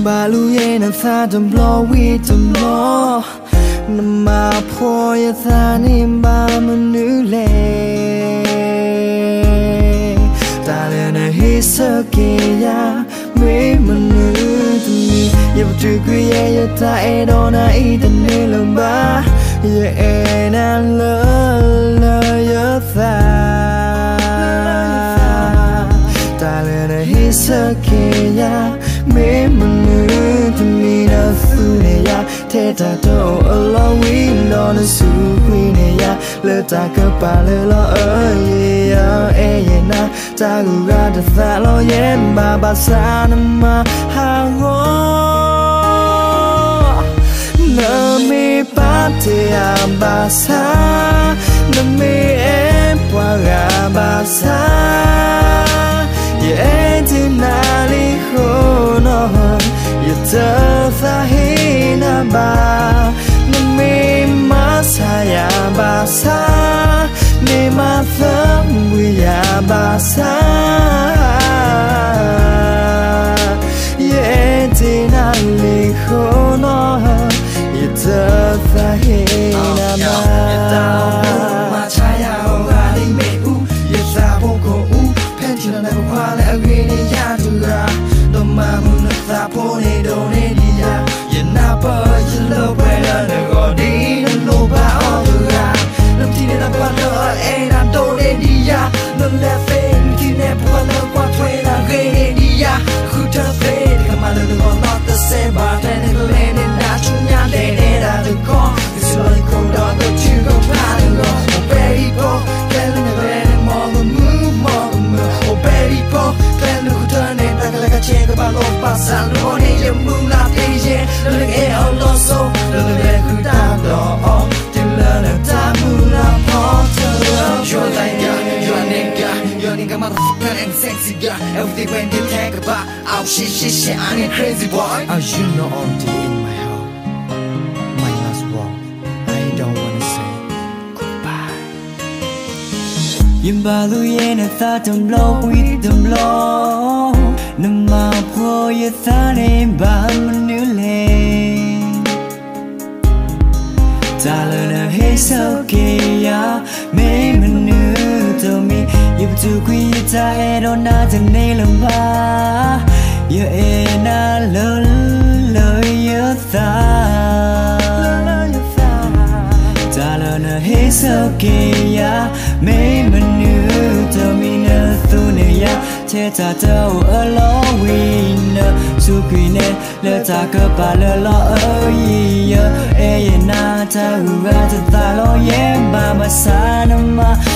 balu ye na tha dum blow we dum blow na ma pho ya tha ni ba manu le ta le na hi sa ke ya me manu tu mi ye bu tu ku ye ya ta e do na I de ne lo ba ye e na lo lo ya tha ta le na hi sa ke ya me manu tu mi na su ne ya te ta do along we no na su queen ne ya le ta ka pa le lo ya e ye na ta gu ga da tha lo ye ba ba sa na ma ha go na me pa te a ba sa na me e pa ga ba sa ye ti na li ho no ye ta tha he na ba na me ma sa ya ba sa me ma tha we ya ba sa ye ti na li ho no ye ta tha he na ba ma cha ya ho ga li me u ye sa bo ko u pen ti na ko kwa le a gre ni ya tu ga no ma mu na tha po ni do ni di ya ye na pa ye lo pa la ne go di na lo ba o tu ga no ti ne na pa no e na do ni di ya no le fe ti ne pa na kwa twe na gre ni di ya khu ta fe ka ma le no not the same but then it le ni na chu nya le ne da de ko it's like go down the chu go pa no oh baby bo can ne le ne mo mo oh baby bo can no turn it back like a check about lo pa sa lo ne ye mu la pe ye le ke all lo so le ku ta do oh till le ta mu la po to you're like you're a nigga motherfucker and sexy guy everything when you think about oh shit I ain't crazy boy oh you know all day in my heart my last word I don't wanna say goodbye yin ba lu ye na tha dum blow with them blow na ma pho ye tha ne ba manu le ta le na he so ke ya me manu to me ye bu tu ku ye ta e do na de ne lo ba ye e na lo lo ye tha ta le na he so ke ya me manu to me na tu ne ya che ta do along we no su ku ne le ta ka pa le lo ye e ye na ta hu ga ta lo ye ba ma sa na ma